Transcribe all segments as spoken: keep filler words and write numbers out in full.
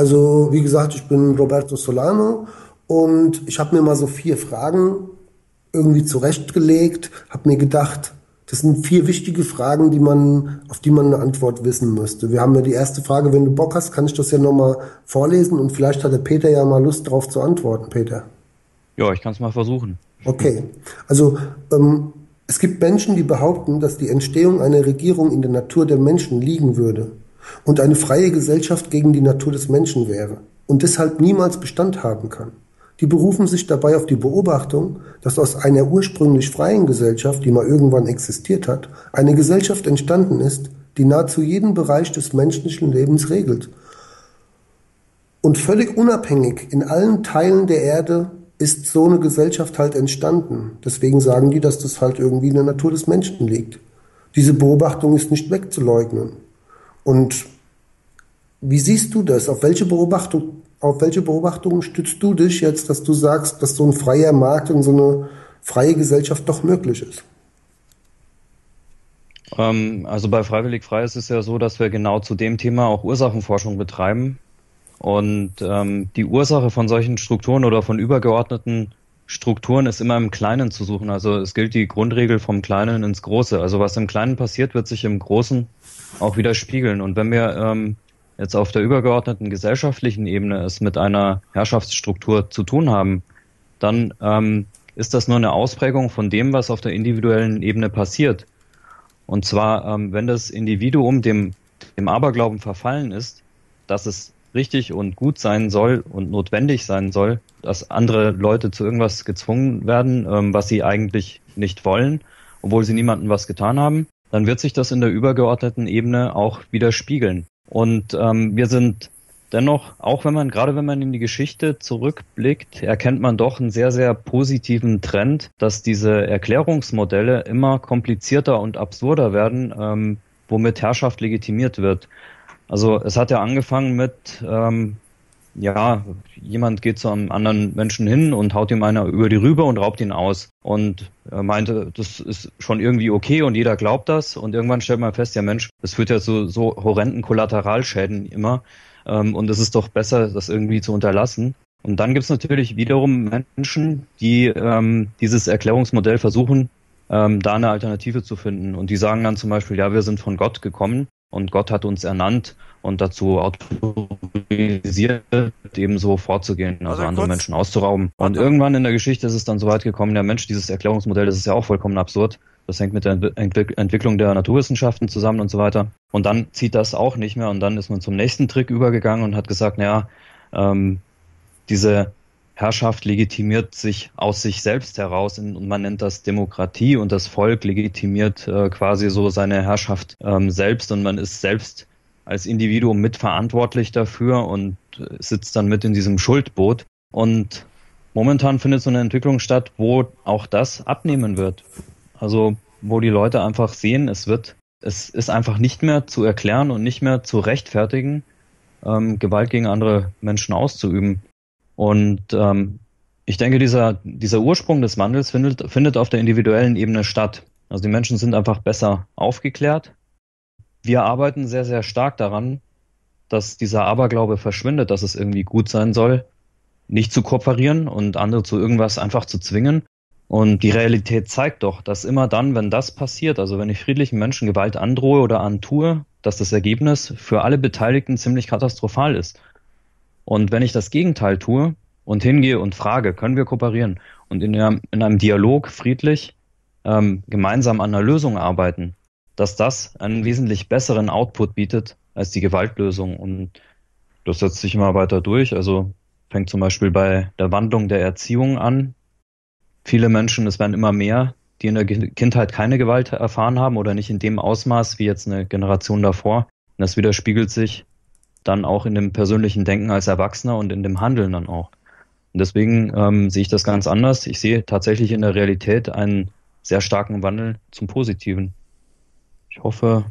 Also wie gesagt, ich bin Roberto Solano und ich habe mir mal so vier Fragen irgendwie zurechtgelegt, habe mir gedacht, das sind vier wichtige Fragen, die man, auf die man eine Antwort wissen müsste. Wir haben ja die erste Frage, wenn du Bock hast, kann ich das ja nochmal vorlesen und vielleicht hat der Peter ja mal Lust darauf zu antworten, Peter. Ja, ich kann es mal versuchen. Okay, also ähm, es gibt Menschen, die behaupten, dass die Entstehung einer Regierung in der Natur der Menschen liegen würde und eine freie Gesellschaft gegen die Natur des Menschen wäre und deshalb niemals Bestand haben kann. Die berufen sich dabei auf die Beobachtung, dass aus einer ursprünglich freien Gesellschaft, die mal irgendwann existiert hat, eine Gesellschaft entstanden ist, die nahezu jeden Bereich des menschlichen Lebens regelt. Und völlig unabhängig in allen Teilen der Erde ist so eine Gesellschaft halt entstanden. Deswegen sagen die, dass das halt irgendwie in der Natur des Menschen liegt. Diese Beobachtung ist nicht wegzuleugnen. Und wie siehst du das? Auf welche Beobachtung, auf welche Beobachtungen stützt du dich jetzt, dass du sagst, dass so ein freier Markt und so eine freie Gesellschaft doch möglich ist? Ähm, also bei Freiwillig Frei ist es ja so, dass wir genau zu dem Thema auch Ursachenforschung betreiben. Und ähm, die Ursache von solchen Strukturen oder von übergeordneten Strukturen ist immer im Kleinen zu suchen. Also es gilt die Grundregel vom Kleinen ins Große. Also was im Kleinen passiert, wird sich im Großen auch wieder spiegeln. Und wenn wir ähm, jetzt auf der übergeordneten gesellschaftlichen Ebene es mit einer Herrschaftsstruktur zu tun haben, dann ähm, ist das nur eine Ausprägung von dem, was auf der individuellen Ebene passiert. Und zwar, ähm, wenn das Individuum dem, dem Aberglauben verfallen ist, dass es richtig und gut sein soll und notwendig sein soll, dass andere Leute zu irgendwas gezwungen werden, ähm, was sie eigentlich nicht wollen, obwohl sie niemandem was getan haben, dann wird sich das in der übergeordneten Ebene auch widerspiegeln. Und ähm, wir sind dennoch, auch wenn man, gerade wenn man in die Geschichte zurückblickt, erkennt man doch einen sehr, sehr positiven Trend, dass diese Erklärungsmodelle immer komplizierter und absurder werden, ähm, womit Herrschaft legitimiert wird. Also es hat ja angefangen mit, ähm, ja, jemand geht zu einem anderen Menschen hin und haut ihm einer über die Rübe und raubt ihn aus. Und er meinte, das ist schon irgendwie okay und jeder glaubt das. Und irgendwann stellt man fest, ja Mensch, das führt ja zu so horrenden Kollateralschäden immer. Ähm, und es ist doch besser, das irgendwie zu unterlassen. Und dann gibt's natürlich wiederum Menschen, die ähm, dieses Erklärungsmodell versuchen, ähm, da eine Alternative zu finden. Und die sagen dann zum Beispiel, ja, wir sind von Gott gekommen. Und Gott hat uns ernannt und dazu autorisiert, ebenso vorzugehen, also Warte andere kurz. Menschen auszurauben. Und Warte. irgendwann in der Geschichte ist es dann so weit gekommen, ja Mensch, dieses Erklärungsmodell, das ist ja auch vollkommen absurd. Das hängt mit der Entwick- Entwicklung der Naturwissenschaften zusammen und so weiter. Und dann zieht das auch nicht mehr. Und dann ist man zum nächsten Trick übergegangen und hat gesagt, naja, ähm, diese Herrschaft legitimiert sich aus sich selbst heraus und man nennt das Demokratie und das Volk legitimiert äh, quasi so seine Herrschaft ähm, selbst und man ist selbst als Individuum mitverantwortlich dafür und sitzt dann mit in diesem Schuldboot. Und momentan findet so eine Entwicklung statt, wo auch das abnehmen wird. Also wo die Leute einfach sehen, es wird, es ist einfach nicht mehr zu erklären und nicht mehr zu rechtfertigen, ähm, Gewalt gegen andere Menschen auszuüben. Und ähm, ich denke, dieser dieser Ursprung des Wandels findet, findet auf der individuellen Ebene statt. Also die Menschen sind einfach besser aufgeklärt. Wir arbeiten sehr, sehr stark daran, dass dieser Aberglaube verschwindet, dass es irgendwie gut sein soll, nicht zu kooperieren und andere zu irgendwas einfach zu zwingen. Und die Realität zeigt doch, dass immer dann, wenn das passiert, also wenn ich friedlichen Menschen Gewalt androhe oder antue, dass das Ergebnis für alle Beteiligten ziemlich katastrophal ist. Und wenn ich das Gegenteil tue und hingehe und frage, können wir kooperieren und in einem, in einem Dialog friedlich ähm, gemeinsam an einer Lösung arbeiten, dass das einen wesentlich besseren Output bietet als die Gewaltlösung. Und das setzt sich immer weiter durch. Also fängt zum Beispiel bei der Wandlung der Erziehung an. Viele Menschen, es werden immer mehr, die in der Kindheit keine Gewalt erfahren haben oder nicht in dem Ausmaß wie jetzt eine Generation davor. Und das widerspiegelt sich dann auch in dem persönlichen Denken als Erwachsener und in dem Handeln dann auch. Und deswegen ähm, sehe ich das ganz anders. Ich sehe tatsächlich in der Realität einen sehr starken Wandel zum Positiven. Ich hoffe,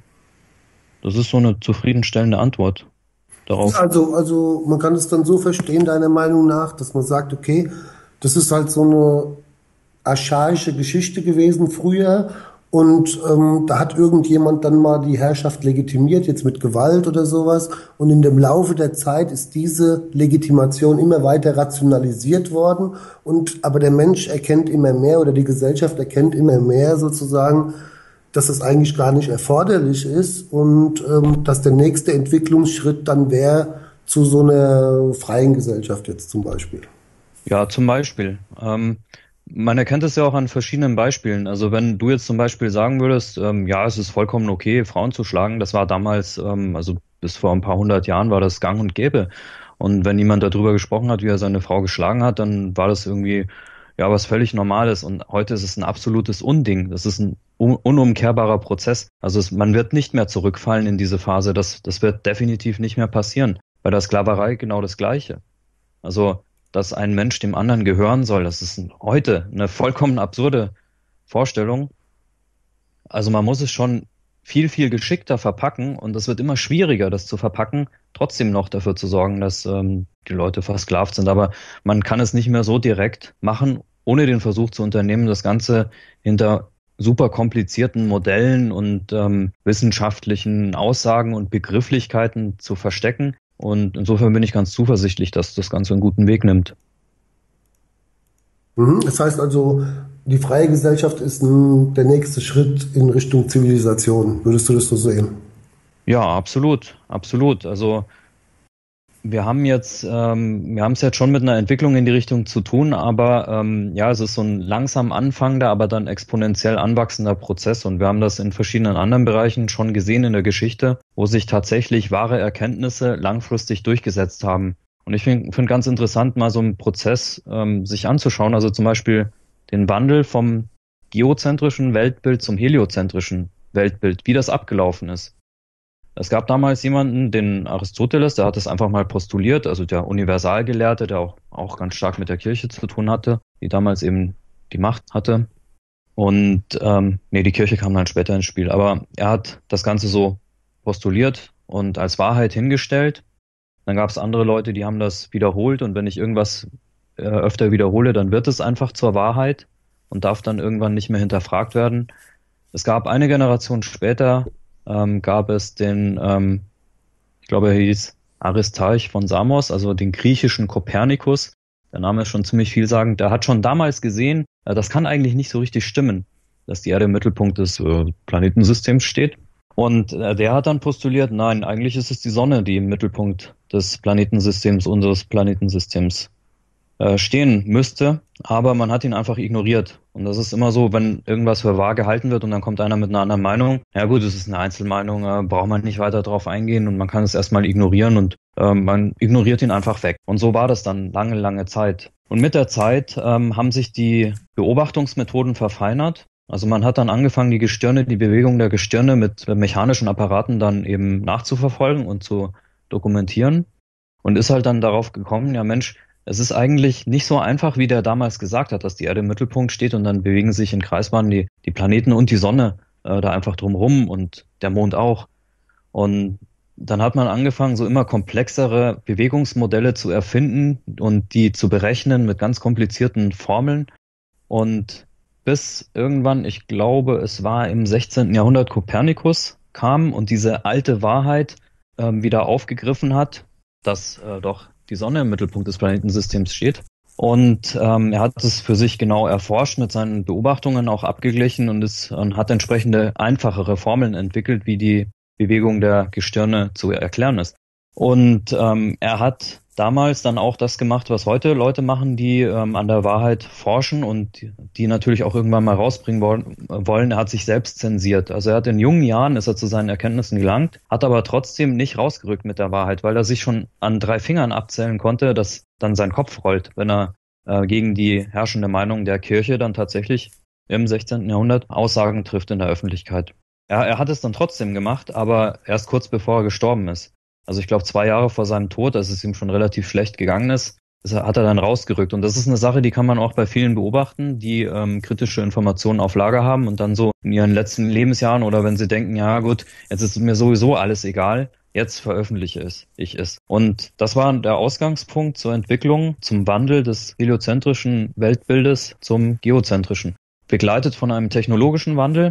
das ist so eine zufriedenstellende Antwort darauf. Also, also man kann es dann so verstehen, deiner Meinung nach, dass man sagt, okay, das ist halt so eine archaische Geschichte gewesen früher Und ähm, da hat irgendjemand dann mal die Herrschaft legitimiert, jetzt mit Gewalt oder sowas. Und in dem Laufe der Zeit ist diese Legitimation immer weiter rationalisiert worden. Und aber der Mensch erkennt immer mehr oder die Gesellschaft erkennt immer mehr sozusagen, dass es eigentlich gar nicht erforderlich ist und ähm, dass der nächste Entwicklungsschritt dann wäre zu so einer freien Gesellschaft jetzt zum Beispiel. Ja, zum Beispiel. Ähm, man erkennt es ja auch an verschiedenen Beispielen. Also wenn du jetzt zum Beispiel sagen würdest, ähm, ja, es ist vollkommen okay, Frauen zu schlagen, das war damals, ähm, also bis vor ein paar hundert Jahren war das gang und gäbe. Und wenn jemand darüber gesprochen hat, wie er seine Frau geschlagen hat, dann war das irgendwie, ja, was völlig Normales. Und heute ist es ein absolutes Unding. Das ist ein un unumkehrbarer Prozess. Also es, man wird nicht mehr zurückfallen in diese Phase. Das, das wird definitiv nicht mehr passieren. Bei der Sklaverei genau das Gleiche. Also dass ein Mensch dem anderen gehören soll. Das ist heute eine vollkommen absurde Vorstellung. Also man muss es schon viel, viel geschickter verpacken und es wird immer schwieriger, das zu verpacken, trotzdem noch dafür zu sorgen, dass ähm, die Leute versklavt sind. Aber man kann es nicht mehr so direkt machen, ohne den Versuch zu unternehmen, das Ganze hinter super komplizierten Modellen und ähm, wissenschaftlichen Aussagen und Begrifflichkeiten zu verstecken. Und insofern bin ich ganz zuversichtlich, dass das Ganze einen guten Weg nimmt. Mhm. Das heißt also, die freie Gesellschaft ist ein, der nächste Schritt in Richtung Zivilisation. Würdest du das so sehen? Ja, absolut, absolut. Also wir haben jetzt, ähm, wir haben es jetzt schon mit einer Entwicklung in die Richtung zu tun, aber ähm, ja, es ist so ein langsam anfangender, aber dann exponentiell anwachsender Prozess und wir haben das in verschiedenen anderen Bereichen schon gesehen in der Geschichte, wo sich tatsächlich wahre Erkenntnisse langfristig durchgesetzt haben. Und ich finde find ganz interessant, mal so einen Prozess ähm, sich anzuschauen, also zum Beispiel den Wandel vom geozentrischen Weltbild zum heliozentrischen Weltbild, wie das abgelaufen ist. Es gab damals jemanden, den Aristoteles, der hat es einfach mal postuliert, also der Universalgelehrte, der auch, auch ganz stark mit der Kirche zu tun hatte, die damals eben die Macht hatte. Und ähm, nee, die Kirche kam dann später ins Spiel, aber er hat das Ganze so postuliert und als Wahrheit hingestellt. Dann gab es andere Leute, die haben das wiederholt und wenn ich irgendwas äh, öfter wiederhole, dann wird es einfach zur Wahrheit und darf dann irgendwann nicht mehr hinterfragt werden. Es gab eine Generation später, ähm, gab es den, ähm, ich glaube, er hieß Aristarch von Samos, also den griechischen Kopernikus. Der Name ist schon ziemlich vielsagend. Der hat schon damals gesehen, äh, das kann eigentlich nicht so richtig stimmen, dass die Erde im Mittelpunkt des äh, Planetensystems steht. Und äh, der hat dann postuliert, nein, eigentlich ist es die Sonne, die im Mittelpunkt des Planetensystems, unseres Planetensystems äh, stehen müsste, aber man hat ihn einfach ignoriert. Und das ist immer so, wenn irgendwas für wahr gehalten wird und dann kommt einer mit einer anderen Meinung. Ja gut, es ist eine Einzelmeinung, äh, braucht man nicht weiter drauf eingehen und man kann es erstmal ignorieren und äh, man ignoriert ihn einfach weg. Und so war das dann lange, lange Zeit. Und mit der Zeit ähm, haben sich die Beobachtungsmethoden verfeinert. Also man hat dann angefangen, die Gestirne, die Bewegung der Gestirne mit mechanischen Apparaten dann eben nachzuverfolgen und zu dokumentieren und ist halt dann darauf gekommen, ja Mensch, es ist eigentlich nicht so einfach, wie der damals gesagt hat, dass die Erde im Mittelpunkt steht und dann bewegen sich in Kreisbahnen die, die Planeten und die Sonne äh, da einfach drumrum und der Mond auch. Und dann hat man angefangen, so immer komplexere Bewegungsmodelle zu erfinden und die zu berechnen mit ganz komplizierten Formeln. Und bis irgendwann, ich glaube, es war im sechzehnten Jahrhundert, Kopernikus kam und diese alte Wahrheit ähm, wieder aufgegriffen hat, dass äh, doch die Sonne im Mittelpunkt des Planetensystems steht. Und ähm, er hat es für sich genau erforscht, mit seinen Beobachtungen auch abgeglichen und, ist, und hat entsprechende einfachere Formeln entwickelt, wie die Bewegung der Gestirne zu erklären ist. Und ähm, er hat damals dann auch das gemacht, was heute Leute machen, die ähm, an der Wahrheit forschen und die, die natürlich auch irgendwann mal rausbringen wollen, wollen. Er hat sich selbst zensiert. Also er hat in jungen Jahren, ist er zu seinen Erkenntnissen gelangt, hat aber trotzdem nicht rausgerückt mit der Wahrheit, weil er sich schon an drei Fingern abzählen konnte, dass dann sein Kopf rollt, wenn er äh, gegen die herrschende Meinung der Kirche dann tatsächlich im sechzehnten Jahrhundert Aussagen trifft in der Öffentlichkeit. Er, er hat es dann trotzdem gemacht, aber erst kurz bevor er gestorben ist. Also ich glaube, zwei Jahre vor seinem Tod, als es ihm schon relativ schlecht gegangen ist, hat er dann rausgerückt. Und das ist eine Sache, die kann man auch bei vielen beobachten, die ähm, kritische Informationen auf Lager haben und dann so in ihren letzten Lebensjahren oder wenn sie denken, ja gut, jetzt ist mir sowieso alles egal, jetzt veröffentliche es, ich es. Und das war der Ausgangspunkt zur Entwicklung, zum Wandel des heliozentrischen Weltbildes zum geozentrischen. Begleitet von einem technologischen Wandel.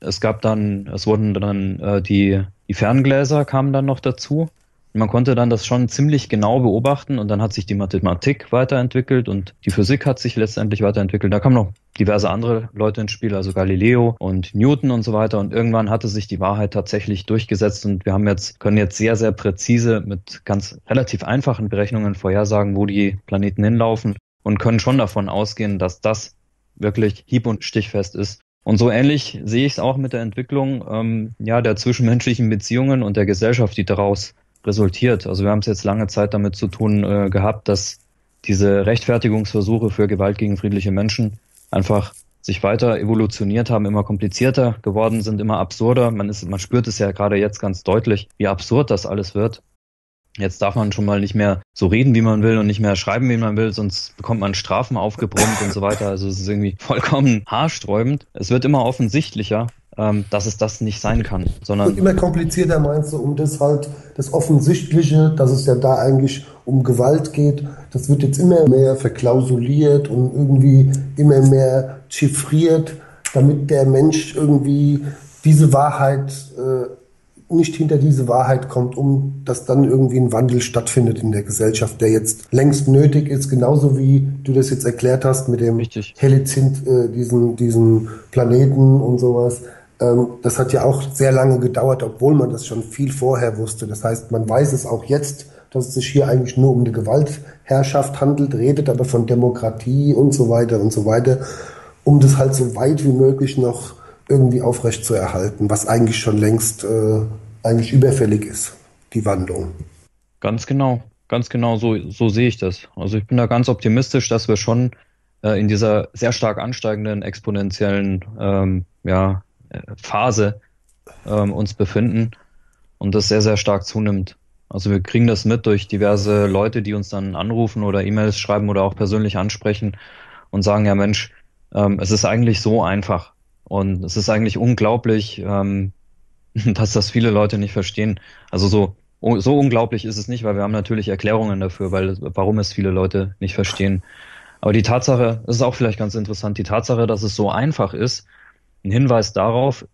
es gab dann, es wurden dann äh, die, die Ferngläser kamen dann noch dazu. Man konnte dann das schon ziemlich genau beobachten und dann hat sich die Mathematik weiterentwickelt und die Physik hat sich letztendlich weiterentwickelt. Da kamen noch diverse andere Leute ins Spiel, also Galileo und Newton und so weiter. Und irgendwann hatte sich die Wahrheit tatsächlich durchgesetzt und wir haben jetzt, können jetzt sehr, sehr präzise mit ganz relativ einfachen Berechnungen vorhersagen, wo die Planeten hinlaufen und können schon davon ausgehen, dass das wirklich hieb- und stichfest ist. Und so ähnlich sehe ich es auch mit der Entwicklung ähm, ja der zwischenmenschlichen Beziehungen und der Gesellschaft, die daraus resultiert. Also wir haben es jetzt lange Zeit damit zu tun äh, gehabt, dass diese Rechtfertigungsversuche für Gewalt gegen friedliche Menschen einfach sich weiter evolutioniert haben, immer komplizierter geworden sind, immer absurder. Man ist, man spürt es ja gerade jetzt ganz deutlich, wie absurd das alles wird. Jetzt darf man schon mal nicht mehr so reden, wie man will und nicht mehr schreiben, wie man will, sonst bekommt man Strafen aufgebrummt und so weiter. Also es ist irgendwie vollkommen haarsträubend. Es wird immer offensichtlicher, ähm, dass es das nicht sein kann, sondern... Und immer komplizierter meinst du, um das halt, das Offensichtliche, dass es ja da eigentlich um Gewalt geht, das wird jetzt immer mehr verklausuliert und irgendwie immer mehr chiffriert, damit der Mensch irgendwie diese Wahrheit... Äh, nicht hinter diese Wahrheit kommt, um dass dann irgendwie ein Wandel stattfindet in der Gesellschaft, der jetzt längst nötig ist, genauso wie du das jetzt erklärt hast mit dem Richtig. Helizint, äh, diesen, diesen Planeten und sowas. Ähm, das hat ja auch sehr lange gedauert, obwohl man das schon viel vorher wusste. Das heißt, man weiß es auch jetzt, dass es sich hier eigentlich nur um eine Gewaltherrschaft handelt, redet aber von Demokratie und so weiter und so weiter, um das halt so weit wie möglich noch irgendwie aufrecht zu erhalten, was eigentlich schon längst äh, eigentlich überfällig ist, die Wandlung. Ganz genau, ganz genau, so, so sehe ich das. Also ich bin da ganz optimistisch, dass wir schon äh, in dieser sehr stark ansteigenden exponentiellen ähm, ja, Phase ähm, uns befinden und das sehr, sehr stark zunimmt. Also wir kriegen das mit durch diverse Leute, die uns dann anrufen oder E-Mails schreiben oder auch persönlich ansprechen und sagen, ja Mensch, ähm, es ist eigentlich so einfach. Und es ist eigentlich unglaublich, ähm, dass das viele Leute nicht verstehen. Also so, so unglaublich ist es nicht, weil wir haben natürlich Erklärungen dafür, weil, warum es viele Leute nicht verstehen. Aber die Tatsache, das ist auch vielleicht ganz interessant, die Tatsache, dass es so einfach ist, ein Hinweis darauf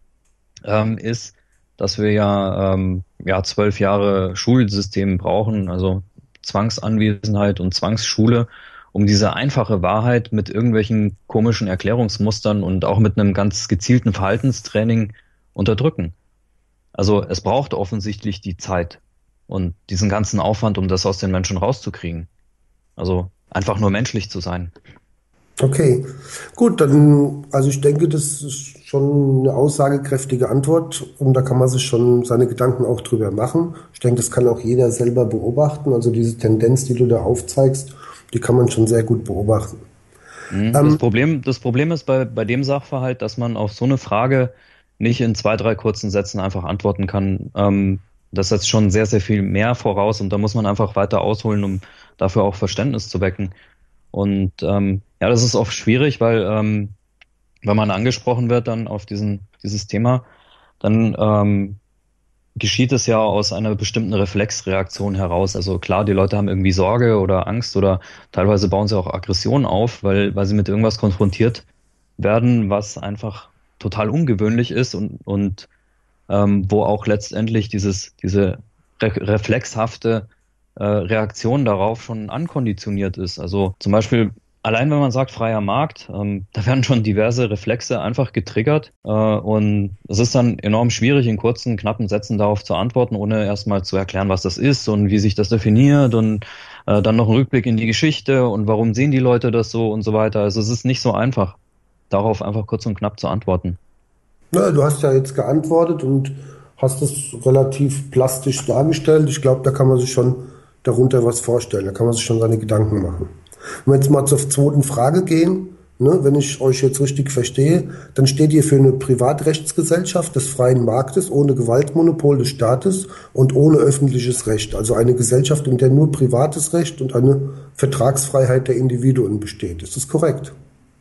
ähm, ist, dass wir ja, ähm, ja zwölf Jahre Schulsystem brauchen, also Zwangsanwesenheit und Zwangsschule, um diese einfache Wahrheit mit irgendwelchen komischen Erklärungsmustern und auch mit einem ganz gezielten Verhaltenstraining unterdrücken. Also es braucht offensichtlich die Zeit und diesen ganzen Aufwand, um das aus den Menschen rauszukriegen. Also einfach nur menschlich zu sein. Okay, gut, dann, also ich denke, das ist schon eine aussagekräftige Antwort und da kann man sich schon seine Gedanken auch drüber machen. Ich denke, das kann auch jeder selber beobachten, also diese Tendenz, die du da aufzeigst, die kann man schon sehr gut beobachten. Das ähm, Problem, das Problem ist bei, bei dem Sachverhalt, dass man auf so eine Frage nicht in zwei, drei kurzen Sätzen einfach antworten kann. Ähm, das setzt schon sehr, sehr viel mehr voraus und da muss man einfach weiter ausholen, um dafür auch Verständnis zu wecken. Und ähm, ja, das ist oft schwierig, weil ähm, wenn man angesprochen wird dann auf diesen dieses Thema, dann ähm, geschieht es ja aus einer bestimmten Reflexreaktion heraus. Also klar, die Leute haben irgendwie Sorge oder Angst oder teilweise bauen sie auch Aggression auf, weil weil sie mit irgendwas konfrontiert werden, was einfach total ungewöhnlich ist und und ähm, wo auch letztendlich dieses diese re- reflexhafte äh, Reaktion darauf schon ankonditioniert ist. Also zum Beispiel allein wenn man sagt freier Markt, ähm, da werden schon diverse Reflexe einfach getriggert äh, und es ist dann enorm schwierig, in kurzen, knappen Sätzen darauf zu antworten, ohne erstmal zu erklären, was das ist und wie sich das definiert und äh, dann noch ein Rückblick in die Geschichte und warum sehen die Leute das so und so weiter. Also es ist nicht so einfach, darauf einfach kurz und knapp zu antworten. Na, du hast ja jetzt geantwortet und hast es relativ plastisch dargestellt. Ich glaube, da kann man sich schon darunter was vorstellen, da kann man sich schon seine Gedanken machen. Wenn wir jetzt mal zur zweiten Frage gehen, ne, wenn ich euch jetzt richtig verstehe, dann steht ihr für eine Privatrechtsgesellschaft des freien Marktes ohne Gewaltmonopol des Staates und ohne öffentliches Recht. Also eine Gesellschaft, in der nur privates Recht und eine Vertragsfreiheit der Individuen besteht. Ist das korrekt?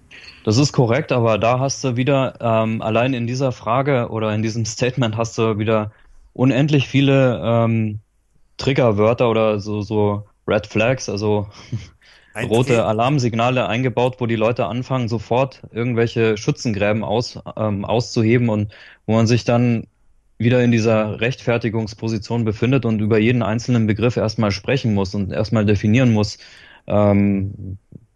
Das ist korrekt, aber da hast du wieder, ähm, allein in dieser Frage oder in diesem Statement hast du wieder unendlich viele ähm, Triggerwörter oder so, so Red Flags, also rote Alarmsignale eingebaut, wo die Leute anfangen, sofort irgendwelche Schützengräben aus, ähm, auszuheben und wo man sich dann wieder in dieser Rechtfertigungsposition befindet und über jeden einzelnen Begriff erstmal sprechen muss und erstmal definieren muss. Ähm,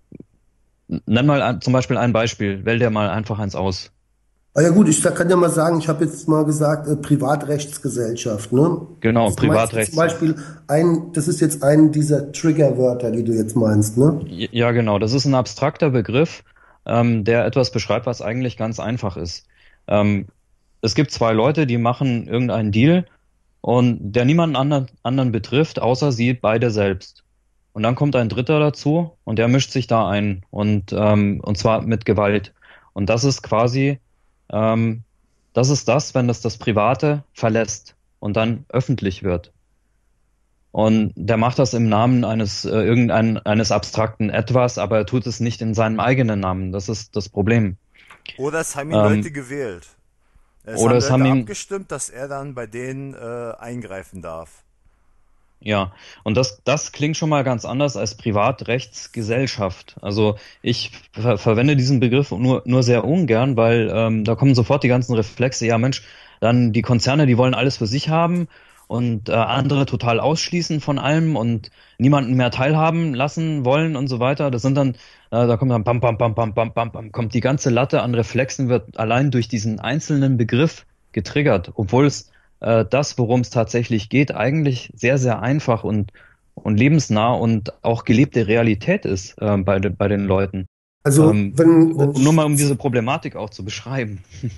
nenn mal ein, zum Beispiel ein Beispiel, wähl dir mal einfach eins aus. Ah ja gut, ich kann ja mal sagen, ich habe jetzt mal gesagt, äh, Privatrechtsgesellschaft, ne? Genau, Das meinst du Privatrechts. zum Beispiel ein, das ist jetzt ein dieser Triggerwörter, die du jetzt meinst, ne? Ja, genau. Das ist ein abstrakter Begriff, ähm, der etwas beschreibt, was eigentlich ganz einfach ist. Ähm, es gibt zwei Leute, die machen irgendeinen Deal und der niemanden anderen, anderen betrifft, außer sie beide selbst. Und dann kommt ein Dritter dazu und der mischt sich da ein und ähm, und zwar mit Gewalt. Und das ist quasi ähm, das ist das, wenn das das Private verlässt und dann öffentlich wird. Und der macht das im Namen eines äh, irgendein eines abstrakten Etwas, aber er tut es nicht in seinem eigenen Namen. Das ist das Problem. Oder es haben ihn Ähm, Leute gewählt. Es oder haben es Leute haben ihn abgestimmt, dass er dann bei denen äh, eingreifen darf. Ja, und das, das klingt schon mal ganz anders als Privatrechtsgesellschaft. Also ich ver verwende diesen Begriff nur, nur sehr ungern, weil ähm, da kommen sofort die ganzen Reflexe, ja Mensch, dann die Konzerne, die wollen alles für sich haben und äh, andere total ausschließen von allem und niemanden mehr teilhaben lassen wollen und so weiter. Das sind dann, äh, da kommt dann bam, bam, bam, bam, bam, bam, bam, kommt die ganze Latte an Reflexen, wird allein durch diesen einzelnen Begriff getriggert, obwohl es das, worum es tatsächlich geht, eigentlich sehr, sehr einfach und, und lebensnah und auch gelebte Realität ist äh, bei, de, bei den Leuten. Also Ähm, wenn, wenn nur mal um diese Problematik auch zu beschreiben.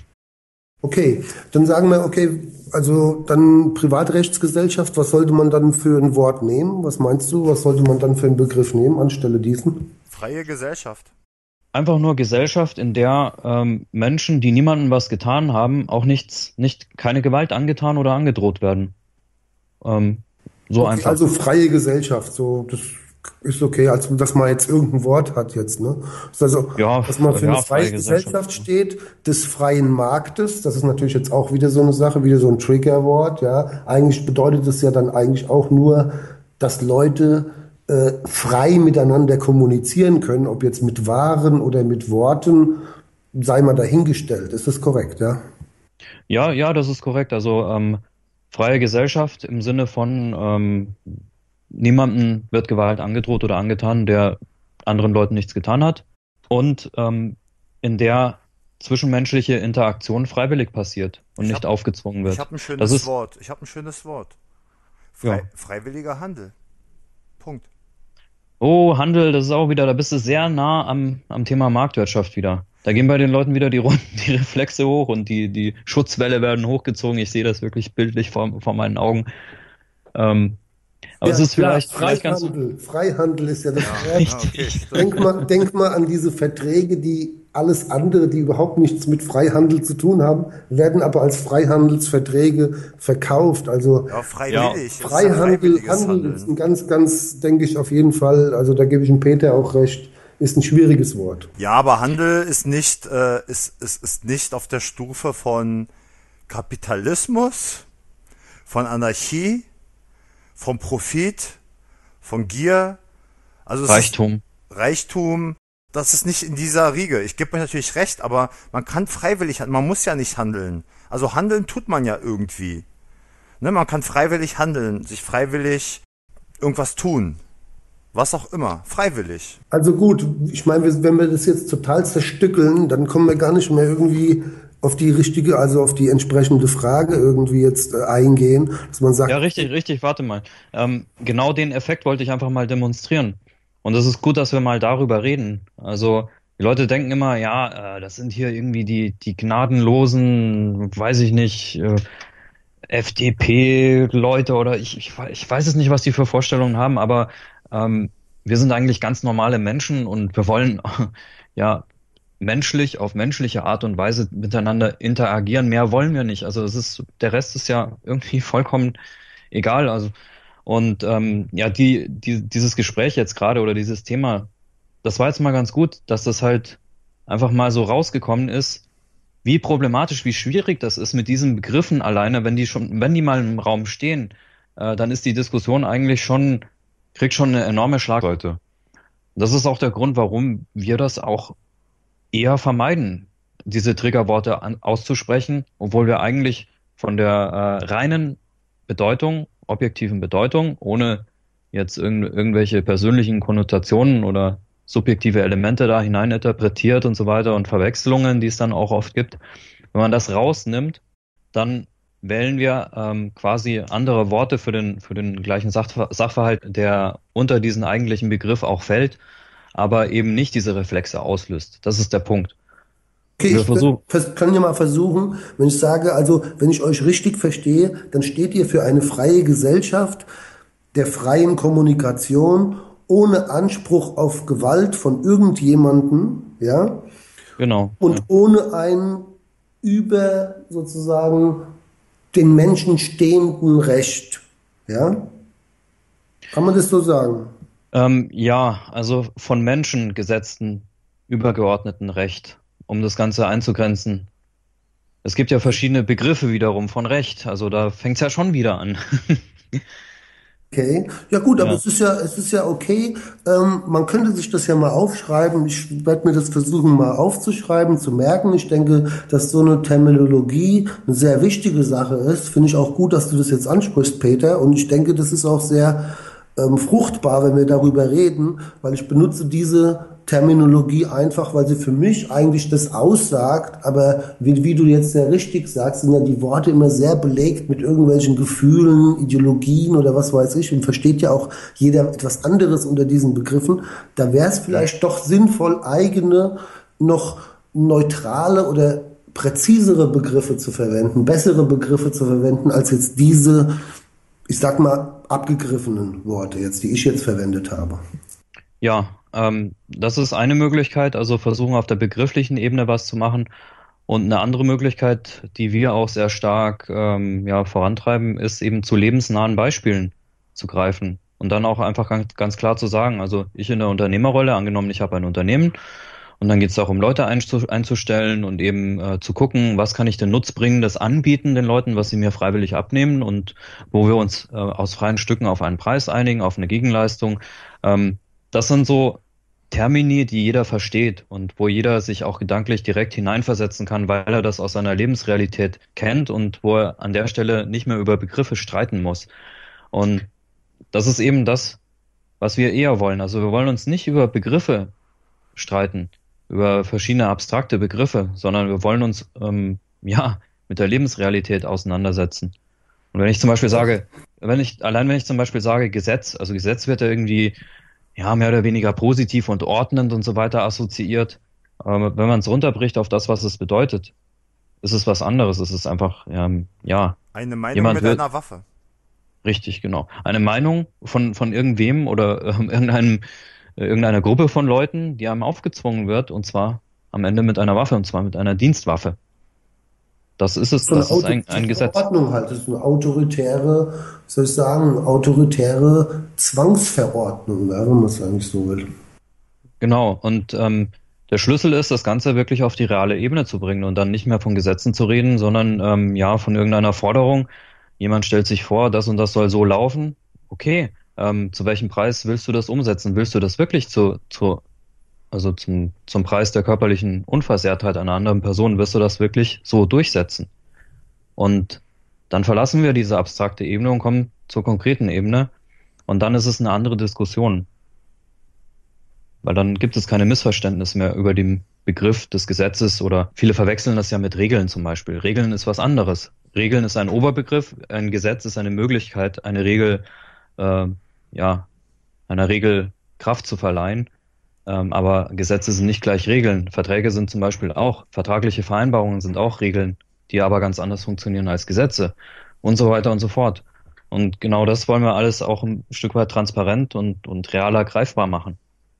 Okay, dann sagen wir, okay, also dann Privatrechtsgesellschaft, was sollte man dann für ein Wort nehmen? Was meinst du, was sollte man dann für einen Begriff nehmen anstelle diesen? Freie Gesellschaft. Einfach nur Gesellschaft, in der ähm, Menschen, die niemandem was getan haben, auch nichts, nicht keine Gewalt angetan oder angedroht werden. Ähm, so Okay, einfach. also freie Gesellschaft, so das ist okay, als dass man jetzt irgendein Wort hat jetzt, ne? Das ist also, Ja, dass man für ja, eine freie freie Gesellschaft Gesellschaft. steht, des freien Marktes, das ist natürlich jetzt auch wieder so eine Sache, wieder so ein Triggerwort, ja. Eigentlich bedeutet es ja dann eigentlich auch nur, dass Leute äh, frei miteinander kommunizieren können, ob jetzt mit Waren oder mit Worten, sei mal dahingestellt. Ist das korrekt, ja? Ja, ja, das ist korrekt. Also ähm, freie Gesellschaft im Sinne von ähm, niemandem wird Gewalt angedroht oder angetan, der anderen Leuten nichts getan hat und ähm, in der zwischenmenschliche Interaktion freiwillig passiert und Ich nicht hab- aufgezwungen wird. Ich habe ein Das schönes ist Wort. Ich habe ein schönes Wort. Frei, Ja. Freiwilliger Handel. Punkt. Oh, Handel, das ist auch wieder, da bist du sehr nah am, am Thema Marktwirtschaft wieder. Da gehen bei den Leuten wieder die, Runden, die Reflexe hoch und die, die Schutzwelle werden hochgezogen. Ich sehe das wirklich bildlich vor, vor meinen Augen. Ähm, aber Ja, es ist klar, vielleicht, vielleicht ganz, Freihandel. Freihandel ist ja das Wort. richtig. Denk mal, denk mal an diese Verträge, die alles andere, die überhaupt nichts mit Freihandel zu tun haben, werden aber als Freihandelsverträge verkauft. Also Ja, freiwillig. Es ist ja Freihandel freiwilliges Handel Handeln. ist ein ganz, ganz, denke ich auf jeden Fall, also da gebe ich dem Peter auch recht, ist ein schwieriges Wort. Ja, aber Handel ist nicht, äh, ist, ist, ist nicht auf der Stufe von Kapitalismus, von Anarchie, von Profit, von Gier. Also es Reichtum. Ist Reichtum. Das ist nicht in dieser Riege. Ich gebe mir natürlich recht, aber man kann freiwillig handeln. Man muss ja nicht handeln. Also handeln tut man ja irgendwie. Ne, man kann freiwillig handeln, sich freiwillig irgendwas tun. Was auch immer. Freiwillig. Also gut, ich meine, wir- wenn wir das jetzt total zerstückeln, dann kommen wir gar nicht mehr irgendwie auf die richtige, also auf die entsprechende Frage irgendwie jetzt äh, eingehen, dass man sagt, Ja, richtig, richtig, warte mal. Ähm, genau den Effekt wollte ich einfach mal demonstrieren. Und es ist gut, dass wir mal darüber reden. Also, die Leute denken immer, ja, äh, das sind hier irgendwie die, die gnadenlosen, weiß ich nicht, äh, F D P-Leute oder ich, ich, wei- ich weiß es nicht, was die für Vorstellungen haben, aber ähm, wir sind eigentlich ganz normale Menschen und wir wollen ja menschlich, auf menschliche Art und Weise miteinander interagieren. Mehr wollen wir nicht. Also es ist, der Rest ist ja irgendwie vollkommen egal. Also und ähm, ja, die, die, dieses Gespräch jetzt gerade oder dieses Thema, das war jetzt mal ganz gut, dass das halt einfach mal so rausgekommen ist, wie problematisch, wie schwierig das ist mit diesen Begriffen alleine, wenn die schon, wenn die mal im Raum stehen, äh, dann ist die Diskussion eigentlich schon, kriegt schon eine enorme Schlagweite. Das ist auch der Grund, warum wir das auch eher vermeiden, diese Triggerworte an, auszusprechen, obwohl wir eigentlich von der äh, reinen Bedeutung, objektiven Bedeutung, ohne jetzt irgend, irgendwelche persönlichen Konnotationen oder subjektive Elemente da hinein interpretiert und so weiter und Verwechslungen, die es dann auch oft gibt. Wenn man das rausnimmt, dann wählen wir ähm, quasi andere Worte für den, für den gleichen Sachver- Sachverhalt, der unter diesen eigentlichen Begriff auch fällt, aber eben nicht diese Reflexe auslöst. Das ist der Punkt. Okay, Wir ich versuchen, vers- kann ja mal versuchen, wenn ich sage, also wenn ich euch richtig verstehe, dann steht ihr für eine freie Gesellschaft der freien Kommunikation ohne Anspruch auf Gewalt von irgendjemanden, ja, genau. und Ja. ohne ein über sozusagen den Menschen stehenden Recht, ja. Kann man das so sagen? Ähm, ja, also von Menschen gesetzten übergeordneten Recht, um das Ganze einzugrenzen. Es gibt ja verschiedene Begriffe wiederum von Recht, also da fängt's ja schon wieder an. Okay, ja gut, aber Ja, es ist ja, es ist ja okay. Ähm, man könnte sich das ja mal aufschreiben. Ich werde mir das versuchen, mal aufzuschreiben, zu merken. Ich denke, dass so eine Terminologie eine sehr wichtige Sache ist. Finde ich auch gut, dass du das jetzt ansprichst, Peter. Und ich denke, das ist auch sehr ähm, fruchtbar, wenn wir darüber reden, weil ich benutze diese Terminologie einfach, weil sie für mich eigentlich das aussagt, aber wie, wie du jetzt sehr richtig sagst, sind ja die Worte immer sehr belegt mit irgendwelchen Gefühlen, Ideologien oder was weiß ich und versteht ja auch jeder etwas anderes unter diesen Begriffen. Da wäre es vielleicht doch sinnvoll, eigene, noch neutrale oder präzisere Begriffe zu verwenden, bessere Begriffe zu verwenden, als jetzt diese, ich sag mal, abgegriffenen Worte jetzt, die ich jetzt verwendet habe. ja, ähm, das ist eine Möglichkeit, also versuchen auf der begrifflichen Ebene was zu machen. Und eine andere Möglichkeit, die wir auch sehr stark ähm, ja, vorantreiben, ist eben zu lebensnahen Beispielen zu greifen und dann auch einfach ganz, ganz klar zu sagen, also ich in der Unternehmerrolle, angenommen, ich habe ein Unternehmen und dann geht es auch um Leute einzu- einzustellen und eben äh, zu gucken, was kann ich denn nutzbringendes anbieten den Leuten, was sie mir freiwillig abnehmen und wo wir uns äh, aus freien Stücken auf einen Preis einigen, auf eine Gegenleistung. Ähm, das sind so Termini, die jeder versteht und wo jeder sich auch gedanklich direkt hineinversetzen kann, weil er das aus seiner Lebensrealität kennt und wo er an der Stelle nicht mehr über Begriffe streiten muss. Und das ist eben das, was wir eher wollen. Also wir wollen uns nicht über Begriffe streiten, über verschiedene abstrakte Begriffe, sondern wir wollen uns ähm, ja mit der Lebensrealität auseinandersetzen. Und wenn ich zum Beispiel sage, wenn ich, allein wenn ich zum Beispiel sage Gesetz, also Gesetz wird ja irgendwie ja, mehr oder weniger positiv und ordnend und so weiter assoziiert. Aber wenn man es runterbricht auf das, was es bedeutet, ist es was anderes. Es ist einfach, ähm, ja, Eine Meinung jemand mit wird, einer Waffe. richtig, genau, eine Meinung von, von irgendwem oder ähm, irgendeinem, äh, irgendeiner Gruppe von Leuten, die einem aufgezwungen wird, und zwar am Ende mit einer Waffe, und zwar mit einer Dienstwaffe. Das ist es, So eine das ist ein, ein autoritäre Gesetz. Ordnung halt. Das ist eine autoritäre, wie soll ich sagen, autoritäre Zwangsverordnung, ja, wenn man es eigentlich so will. Genau, und ähm, der Schlüssel ist, das Ganze wirklich auf die reale Ebene zu bringen und dann nicht mehr von Gesetzen zu reden, sondern ähm, ja von irgendeiner Forderung. Jemand stellt sich vor, das und das soll so laufen. Okay, ähm, zu welchem Preis willst du das umsetzen? Willst du das wirklich zu, zu also zum, zum Preis der körperlichen Unversehrtheit einer anderen Person, wirst du das wirklich so durchsetzen? Und dann verlassen wir diese abstrakte Ebene und kommen zur konkreten Ebene und dann ist es eine andere Diskussion. Weil dann gibt es keine Missverständnisse mehr über den Begriff des Gesetzes oder viele verwechseln das ja mit Regeln zum Beispiel. Regeln ist was anderes. Regeln ist ein Oberbegriff, ein Gesetz ist eine Möglichkeit, eine Regel, äh, ja, einer Regel Kraft zu verleihen. Ähm, aber Gesetze sind nicht gleich Regeln. Verträge sind zum Beispiel auch, vertragliche Vereinbarungen sind auch Regeln, die aber ganz anders funktionieren als Gesetze und so weiter und so fort. Und genau das wollen wir alles auch ein Stück weit transparent und, und realer greifbar machen.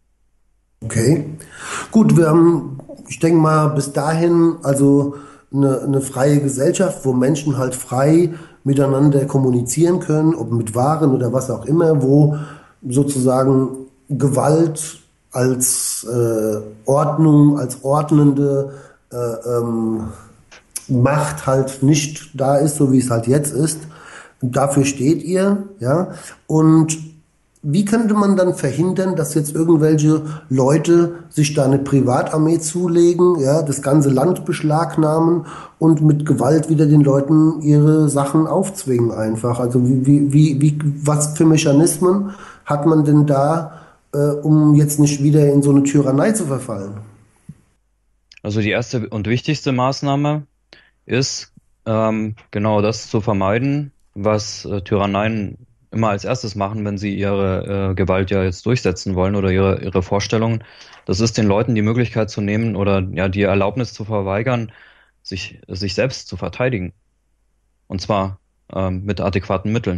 Okay. Gut, wir haben, ich denke mal, bis dahin also eine, eine freie Gesellschaft, wo Menschen halt frei miteinander kommunizieren können, ob mit Waren oder was auch immer, wo sozusagen Gewalt als äh, Ordnung, als ordnende äh, ähm, Macht halt nicht da ist, so wie es halt jetzt ist. Und dafür steht ihr, ja. Und wie könnte man dann verhindern, dass jetzt irgendwelche Leute sich da eine Privatarmee zulegen, ja, das ganze Land beschlagnahmen und mit Gewalt wieder den Leuten ihre Sachen aufzwingen einfach? Also wie, wie, wie, wie was für Mechanismen hat man denn da, äh, um jetzt nicht wieder in so eine Tyrannei zu verfallen? Also die erste und wichtigste Maßnahme ist, ähm, genau das zu vermeiden, was äh, Tyranneien immer als erstes machen, wenn sie ihre äh, Gewalt ja jetzt durchsetzen wollen oder ihre ihre Vorstellungen. Das ist den Leuten die Möglichkeit zu nehmen oder ja die Erlaubnis zu verweigern, sich sich selbst zu verteidigen. Und zwar ähm, mit adäquaten Mitteln.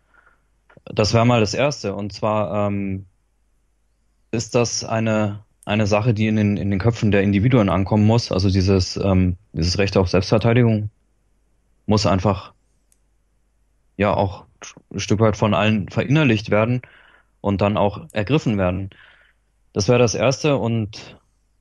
Das wäre mal das Erste. Und zwar ähm, ist das eine eine Sache, die in den in den Köpfen der Individuen ankommen muss. Also dieses ähm, dieses Recht auf Selbstverteidigung muss einfach ja auch ein Stück weit von allen verinnerlicht werden und dann auch ergriffen werden. Das wäre das Erste und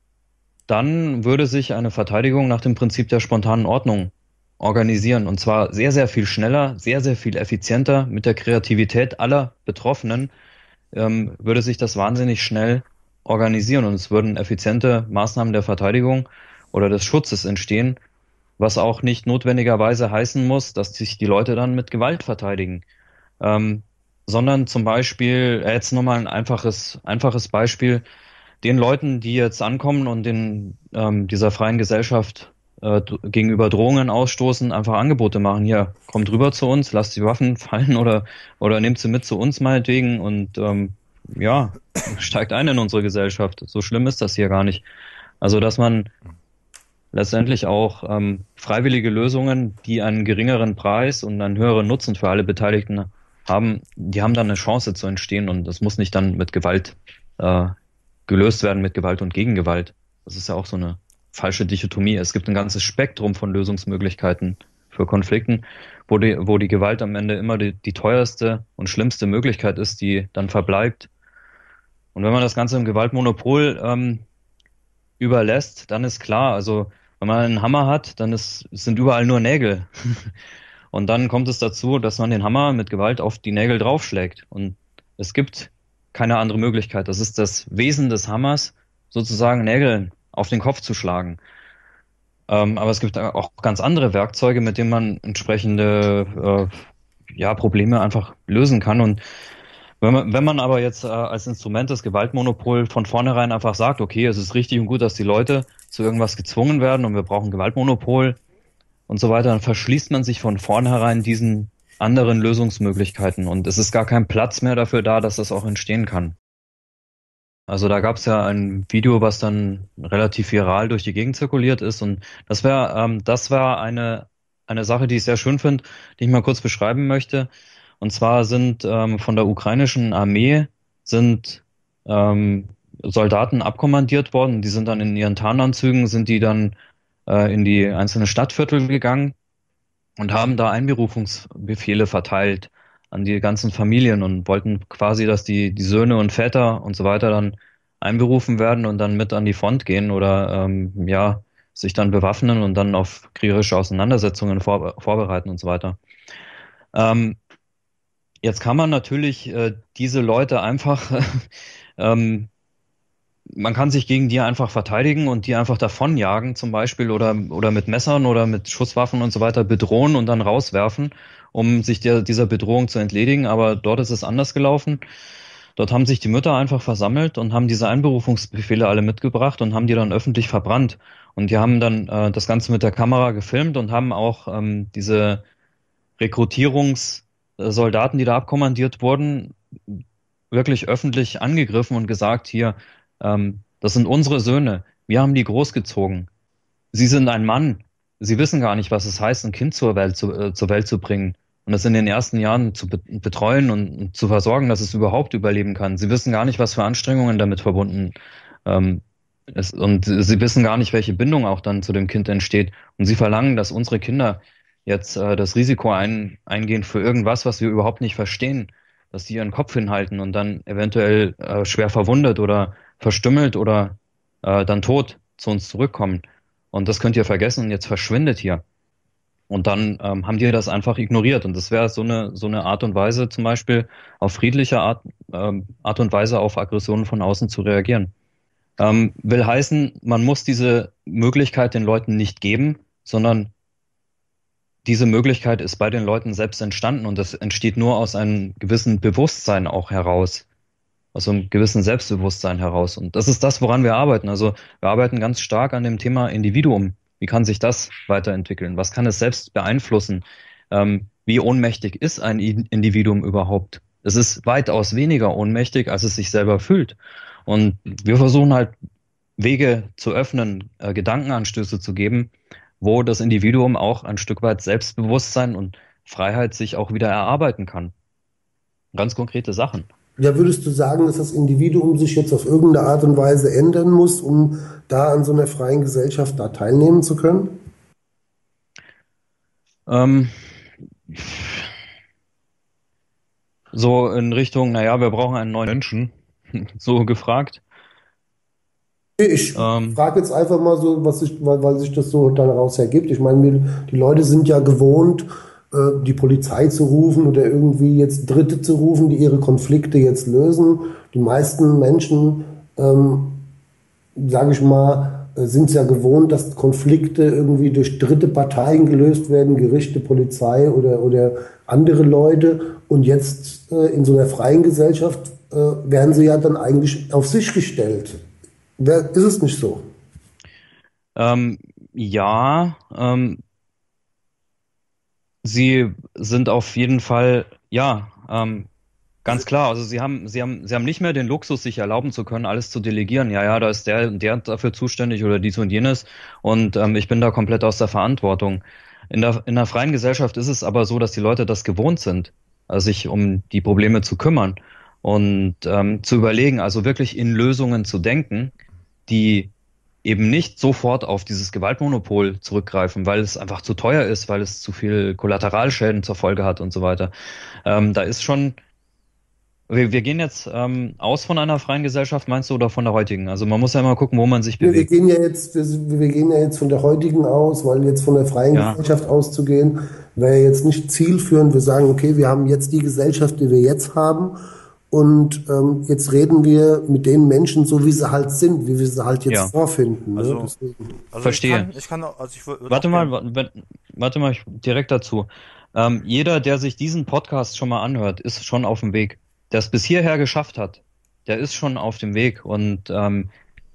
dann würde sich eine Verteidigung nach dem Prinzip der spontanen Ordnung organisieren und zwar sehr, sehr viel schneller, sehr, sehr viel effizienter mit der Kreativität aller Betroffenen ähm, würde sich das wahnsinnig schnell organisieren und es würden effiziente Maßnahmen der Verteidigung oder des Schutzes entstehen, was auch nicht notwendigerweise heißen muss, dass sich die Leute dann mit Gewalt verteidigen, ähm, sondern zum Beispiel, äh, jetzt nochmal ein einfaches, einfaches Beispiel, den Leuten, die jetzt ankommen und in ähm, dieser freien Gesellschaft äh, d- gegenüber Drohungen ausstoßen, einfach Angebote machen. Hier, kommt rüber zu uns, lasst die Waffen fallen oder oder nehmt sie mit zu uns meinetwegen und ähm, ja, steigt ein in unsere Gesellschaft. So schlimm ist das hier gar nicht. Also, dass man letztendlich auch ähm, freiwillige Lösungen, die einen geringeren Preis und einen höheren Nutzen für alle Beteiligten haben, die haben dann eine Chance zu entstehen und das muss nicht dann mit Gewalt äh, gelöst werden, mit Gewalt und Gegengewalt. Das ist ja auch so eine falsche Dichotomie. Es gibt ein ganzes Spektrum von Lösungsmöglichkeiten für Konflikten, wo die, wo die Gewalt am Ende immer die, die teuerste und schlimmste Möglichkeit ist, die dann verbleibt. Und wenn man das Ganze im Gewaltmonopol ähm, überlässt, dann ist klar, also wenn man einen Hammer hat, dann ist, es sind überall nur Nägel. Und dann kommt es dazu, dass man den Hammer mit Gewalt auf die Nägel draufschlägt. Und es gibt keine andere Möglichkeit. Das ist das Wesen des Hammers, sozusagen Nägel auf den Kopf zu schlagen. Ähm, aber es gibt auch ganz andere Werkzeuge, mit denen man entsprechende äh, ja, Probleme einfach lösen kann. Und wenn man, wenn man aber jetzt äh, als Instrument das Gewaltmonopol von vornherein einfach sagt, okay, es ist richtig und gut, dass die Leute zu irgendwas gezwungen werden und wir brauchen Gewaltmonopol und so weiter, dann verschließt man sich von vornherein diesen anderen Lösungsmöglichkeiten und es ist gar kein Platz mehr dafür da, dass das auch entstehen kann. Also da gab es ja ein Video, was dann relativ viral durch die Gegend zirkuliert ist und das wäre ähm, das war eine eine Sache, die ich sehr schön finde, die ich mal kurz beschreiben möchte. Und zwar sind ähm, von der ukrainischen Armee sind ähm, Soldaten abkommandiert worden. Die sind dann in ihren Tarnanzügen, sind die dann äh, in die einzelnen Stadtviertel gegangen und haben da Einberufungsbefehle verteilt an die ganzen Familien und wollten quasi, dass die, die Söhne und Väter und so weiter dann einberufen werden und dann mit an die Front gehen oder ähm, ja sich dann bewaffnen und dann auf kriegerische Auseinandersetzungen vor, vorbereiten und so weiter. Ähm, Jetzt kann man natürlich äh, diese Leute einfach, ähm, man kann sich gegen die einfach verteidigen und die einfach davonjagen zum Beispiel oder oder mit Messern oder mit Schusswaffen und so weiter bedrohen und dann rauswerfen, um sich der, dieser Bedrohung zu entledigen. Aber dort ist es anders gelaufen. Dort haben sich die Mütter einfach versammelt und haben diese Einberufungsbefehle alle mitgebracht und haben die dann öffentlich verbrannt. Und die haben dann äh, das Ganze mit der Kamera gefilmt und haben auch ähm, diese Rekrutierungssoldaten, die da abkommandiert wurden, wirklich öffentlich angegriffen und gesagt, hier, ähm, das sind unsere Söhne, wir haben die großgezogen. Sie sind ein Mann, sie wissen gar nicht, was es heißt, ein Kind zur Welt zu, äh, zur Welt zu bringen und es in den ersten Jahren zu be- betreuen und, und zu versorgen, dass es überhaupt überleben kann. Sie wissen gar nicht, was für Anstrengungen damit verbunden ähm, ist und sie wissen gar nicht, welche Bindung auch dann zu dem Kind entsteht. Und sie verlangen, dass unsere Kinder jetzt äh, das Risiko ein, eingehen für irgendwas, was wir überhaupt nicht verstehen, dass die ihren Kopf hinhalten und dann eventuell äh, schwer verwundet oder verstümmelt oder äh, dann tot zu uns zurückkommen. Und das könnt ihr vergessen und jetzt verschwindet hier. Und dann ähm, haben die das einfach ignoriert. Und das wäre so eine so eine Art und Weise, zum Beispiel auf friedliche Art, ähm, Art und Weise auf Aggressionen von außen zu reagieren. Ähm, will heißen, man muss diese Möglichkeit den Leuten nicht geben, sondern diese Möglichkeit ist bei den Leuten selbst entstanden und das entsteht nur aus einem gewissen Bewusstsein auch heraus, aus einem gewissen Selbstbewusstsein heraus. Und das ist das, woran wir arbeiten. Also wir arbeiten ganz stark an dem Thema Individuum. Wie kann sich das weiterentwickeln? Was kann es selbst beeinflussen? Ähm, wie ohnmächtig ist ein Individuum überhaupt? Es ist weitaus weniger ohnmächtig, als es sich selber fühlt. Und wir versuchen halt Wege zu öffnen, äh, Gedankenanstöße zu geben, wo das Individuum auch ein Stück weit Selbstbewusstsein und Freiheit sich auch wieder erarbeiten kann. Ganz konkrete Sachen. Ja, würdest du sagen, dass das Individuum sich jetzt auf irgendeine Art und Weise ändern muss, um da an so einer freien Gesellschaft da teilnehmen zu können? Ähm, so in Richtung, naja, wir brauchen einen neuen Menschen, so gefragt. Ich Ähm, frage jetzt einfach mal so, was sich, weil, weil sich das so daraus ergibt. Ich meine, wir- die Leute sind ja gewohnt, äh, die Polizei zu rufen oder irgendwie jetzt Dritte zu rufen, die ihre Konflikte jetzt lösen. Die meisten Menschen, ähm, sage ich mal, äh, sind es ja gewohnt, dass Konflikte irgendwie durch dritte Parteien gelöst werden, Gerichte, Polizei oder, oder andere Leute. Und jetzt äh, in so einer freien Gesellschaft äh, werden sie ja dann eigentlich auf sich gestellt. Wer, ist es nicht so? ähm, ja, ähm, sie sind auf jeden Fall, ja, ähm, ganz klar. Also sie haben, sie haben, sie haben nicht mehr den Luxus, sich erlauben zu können, alles zu delegieren. Ja, ja, da ist der und der dafür zuständig oder dies und jenes. Und ähm, ich bin da komplett aus der Verantwortung. In der, in der freien Gesellschaft ist es aber so, dass die Leute das gewohnt sind, also sich um die Probleme zu kümmern und ähm, zu überlegen, also wirklich in Lösungen zu denken, die eben nicht sofort auf dieses Gewaltmonopol zurückgreifen, weil es einfach zu teuer ist, weil es zu viel Kollateralschäden zur Folge hat und so weiter. Ähm, da ist schon, wir, wir gehen jetzt ähm, aus von einer freien Gesellschaft, meinst du, oder von der heutigen? Also man muss ja immer gucken, wo man sich Wir, wir bewegt. gehen ja jetzt, wir, wir gehen ja jetzt von der heutigen aus, weil jetzt von der freien Ja, Gesellschaft auszugehen, wäre jetzt nicht zielführend. Wir sagen, okay, wir haben jetzt die Gesellschaft, die wir jetzt haben. Und ähm, jetzt reden wir mit den Menschen so, wie sie halt sind, wie wir sie halt jetzt ja, vorfinden. Ne? Also, Deswegen. also ich verstehe. kann, ich kann auch, also ich würde Warte auch mal, gerne. wa- wenn, warte mal, ich, direkt dazu. Ähm, jeder, der sich diesen Podcast schon mal anhört, ist schon auf dem Weg. Der es bis hierher geschafft hat, der ist schon auf dem Weg und ähm,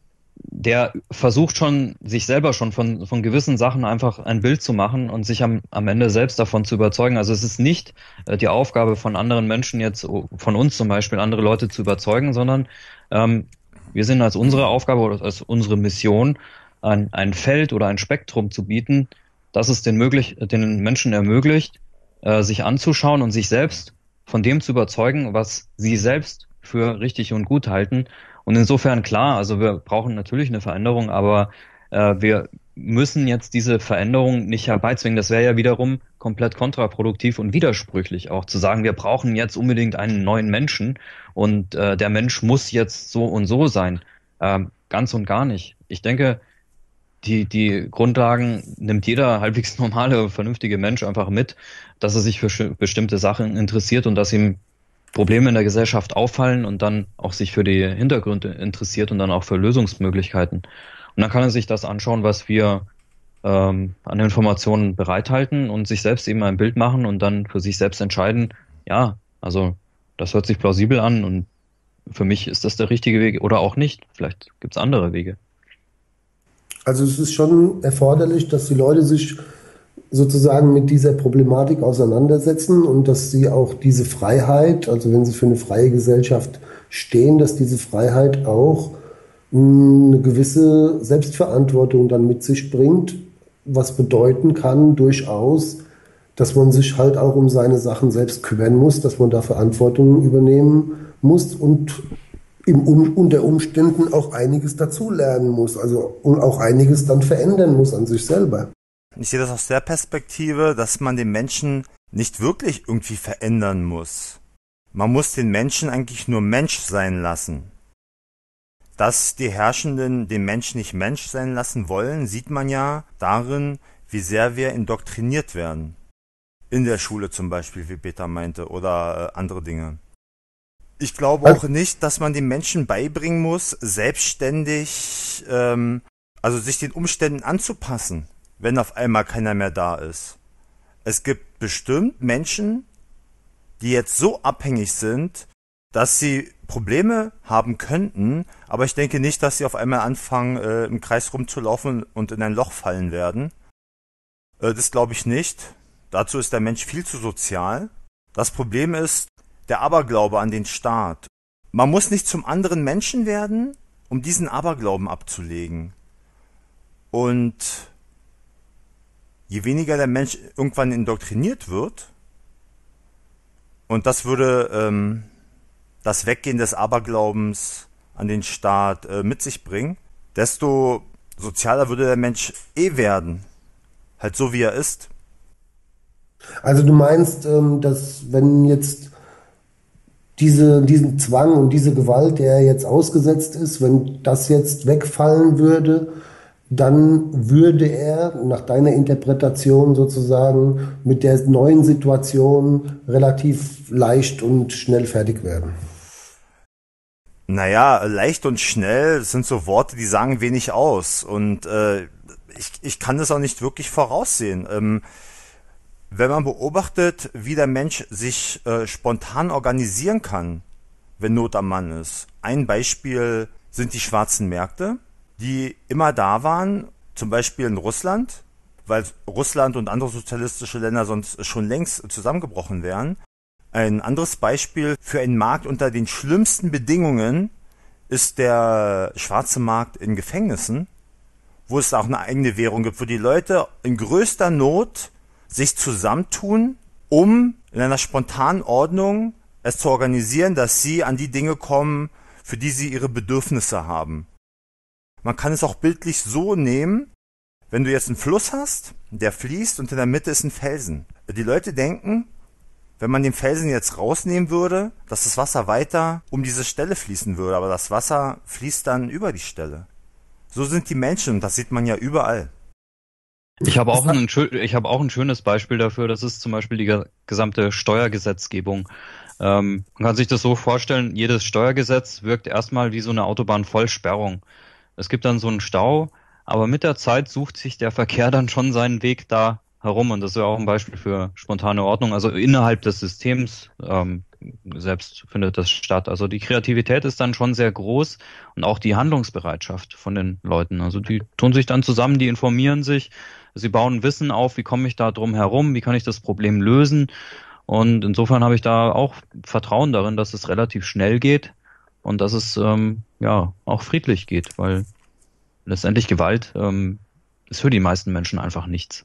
der versucht schon, sich selber schon von, von gewissen Sachen einfach ein Bild zu machen und sich am, am Ende selbst davon zu überzeugen. Also es ist nicht äh, die Aufgabe von anderen Menschen jetzt, oh, von uns zum Beispiel, andere Leute zu überzeugen, sondern ähm, wir sind als unsere Aufgabe oder als unsere Mission, ein, ein Feld oder ein Spektrum zu bieten, das es den, möglich, den Menschen ermöglicht, äh, sich anzuschauen und sich selbst von dem zu überzeugen, was sie selbst für richtig und gut halten. Und insofern klar, also wir brauchen natürlich eine Veränderung, aber äh, wir müssen jetzt diese Veränderung nicht herbeizwingen. Das wäre ja wiederum komplett kontraproduktiv und widersprüchlich auch zu sagen, wir brauchen jetzt unbedingt einen neuen Menschen und äh, der Mensch muss jetzt so und so sein. Ähm, ganz und gar nicht. Ich denke, die, die Grundlagen nimmt jeder halbwegs normale, vernünftige Mensch einfach mit, dass er sich für sch- bestimmte Sachen interessiert und dass ihm Probleme in der Gesellschaft auffallen und dann auch sich für die Hintergründe interessiert und dann auch für Lösungsmöglichkeiten. Und dann kann er sich das anschauen, was wir ähm, an Informationen bereithalten und sich selbst eben ein Bild machen und dann für sich selbst entscheiden, ja, also das hört sich plausibel an und für mich ist das der richtige Weg oder auch nicht. Vielleicht gibt's andere Wege. Also es ist schon erforderlich, dass die Leute sich sozusagen mit dieser Problematik auseinandersetzen und dass sie auch diese Freiheit, also wenn sie für eine freie Gesellschaft stehen, dass diese Freiheit auch mh, eine gewisse Selbstverantwortung dann mit sich bringt, was bedeuten kann durchaus, dass man sich halt auch um seine Sachen selbst kümmern muss, dass man da Verantwortung übernehmen muss und im, Un- unter Umständen auch einiges dazulernen muss, also und auch einiges dann verändern muss an sich selber. Ich sehe das aus der Perspektive, dass man den Menschen nicht wirklich irgendwie verändern muss. Man muss den Menschen eigentlich nur Mensch sein lassen. Dass die Herrschenden den Mensch nicht Mensch sein lassen wollen, sieht man ja darin, wie sehr wir indoktriniert werden. In der Schule zum Beispiel, wie Peter meinte, oder äh, andere Dinge. Ich glaube auch nicht, dass man den Menschen beibringen muss, selbstständig, ähm, also sich den Umständen anzupassen, wenn auf einmal keiner mehr da ist. Es gibt bestimmt Menschen, die jetzt so abhängig sind, dass sie Probleme haben könnten, aber ich denke nicht, dass sie auf einmal anfangen, äh, im Kreis rumzulaufen und in ein Loch fallen werden. Äh, das glaube ich nicht. Dazu ist der Mensch viel zu sozial. Das Problem ist der Aberglaube an den Staat. Man muss nicht zum anderen Menschen werden, um diesen Aberglauben abzulegen. Und je weniger der Mensch irgendwann indoktriniert wird, und das würde ähm, das Weggehen des Aberglaubens an den Staat äh, mit sich bringen, desto sozialer würde der Mensch eh werden. Halt so, wie er ist. Also du meinst, ähm, dass wenn jetzt diese, diesen Zwang und diese Gewalt, der jetzt ausgesetzt ist, wenn das jetzt wegfallen würde, dann würde er nach deiner Interpretation sozusagen mit der neuen Situation relativ leicht und schnell fertig werden. Naja, leicht und schnell, das sind so Worte, die sagen wenig aus. Und äh, ich, ich kann das auch nicht wirklich voraussehen. Ähm, wenn man beobachtet, wie der Mensch sich äh, spontan organisieren kann, wenn Not am Mann ist. Ein Beispiel sind die schwarzen Märkte, die immer da waren, zum Beispiel in Russland, weil Russland und andere sozialistische Länder sonst schon längst zusammengebrochen wären. Ein anderes Beispiel für einen Markt unter den schlimmsten Bedingungen ist der schwarze Markt in Gefängnissen, wo es auch eine eigene Währung gibt, wo die Leute in größter Not sich zusammentun, um in einer spontanen Ordnung es zu organisieren, dass sie an die Dinge kommen, für die sie ihre Bedürfnisse haben. Man kann es auch bildlich so nehmen, wenn du jetzt einen Fluss hast, der fließt und in der Mitte ist ein Felsen. Die Leute denken, wenn man den Felsen jetzt rausnehmen würde, dass das Wasser weiter um diese Stelle fließen würde, aber das Wasser fließt dann über die Stelle. So sind die Menschen und das sieht man ja überall. Ich habe auch ein, ich habe auch ein schönes Beispiel dafür, das ist zum Beispiel die gesamte Steuergesetzgebung. Ähm, man kann sich das so vorstellen, jedes Steuergesetz wirkt erstmal wie so eine Autobahnvollsperrung. Es gibt dann so einen Stau, aber mit der Zeit sucht sich der Verkehr dann schon seinen Weg da herum und das ist ja auch ein Beispiel für spontane Ordnung, also innerhalb des Systems ähm, selbst findet das statt. Also die Kreativität ist dann schon sehr groß und auch die Handlungsbereitschaft von den Leuten. Also die tun sich dann zusammen, die informieren sich, sie bauen Wissen auf, wie komme ich da drum herum, wie kann ich das Problem lösen und insofern habe ich da auch Vertrauen darin, dass es relativ schnell geht und dass es ähm, ja auch friedlich geht, weil letztendlich Gewalt ähm, ist für die meisten Menschen einfach nichts.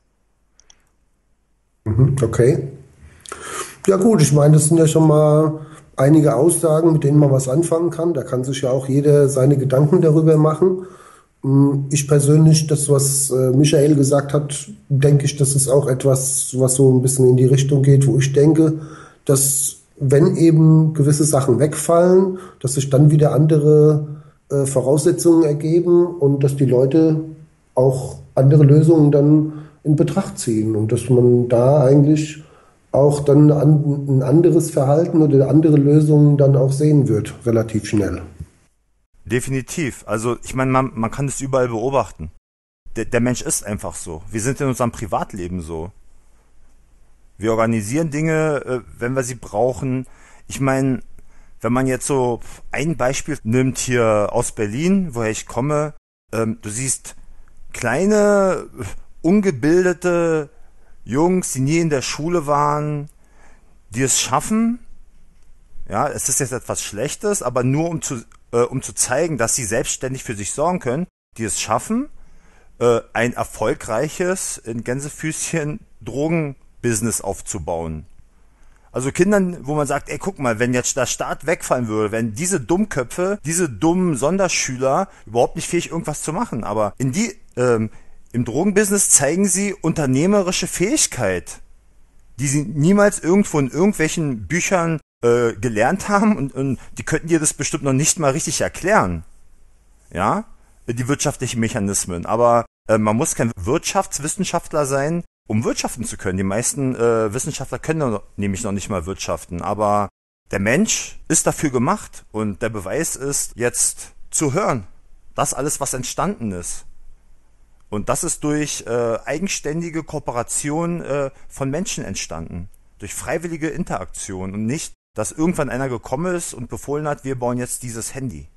Okay. Ja gut, ich meine, das sind ja schon mal einige Aussagen, mit denen man was anfangen kann. Da kann sich ja auch jeder seine Gedanken darüber machen. Ich persönlich, das, was Michael gesagt hat, denke ich, das ist auch etwas, was so ein bisschen in die Richtung geht, wo ich denke, dass wenn eben gewisse Sachen wegfallen, dass sich dann wieder andere äh, Voraussetzungen ergeben und dass die Leute auch andere Lösungen dann in Betracht ziehen und dass man da eigentlich auch dann ein anderes Verhalten oder andere Lösungen dann auch sehen wird, relativ schnell. Definitiv. Also ich meine, man, man kann das überall beobachten. Der, der Mensch ist einfach so. Wir sind in unserem Privatleben so. Wir organisieren Dinge, wenn wir sie brauchen. Ich meine, wenn man jetzt so ein Beispiel nimmt hier aus Berlin, woher ich komme, ähm, du siehst kleine, ungebildete Jungs, die nie in der Schule waren, die es schaffen, ja, es ist jetzt etwas Schlechtes, aber nur um zu, äh, um zu zeigen, dass sie selbstständig für sich sorgen können, die es schaffen, äh, ein erfolgreiches, in Gänsefüßchen, Drogenbusiness aufzubauen. Also Kindern, wo man sagt, ey, guck mal, wenn jetzt der Staat wegfallen würde, wenn diese Dummköpfe, diese dummen Sonderschüler überhaupt nicht fähig, irgendwas zu machen, aber in die, ähm, im Drogenbusiness zeigen sie unternehmerische Fähigkeit, die sie niemals irgendwo in irgendwelchen Büchern äh, gelernt haben und, und die könnten dir das bestimmt noch nicht mal richtig erklären. ja, die wirtschaftlichen Mechanismen. Aber äh, man muss kein Wirtschaftswissenschaftler sein, um wirtschaften zu können. Die meisten äh, Wissenschaftler können noch, nämlich noch nicht mal wirtschaften. Aber der Mensch ist dafür gemacht und der Beweis ist jetzt zu hören. Das alles, was entstanden ist. Und das ist durch äh, eigenständige Kooperation äh, von Menschen entstanden. Durch freiwillige Interaktion und nicht, dass irgendwann einer gekommen ist und befohlen hat, wir bauen jetzt dieses Handy.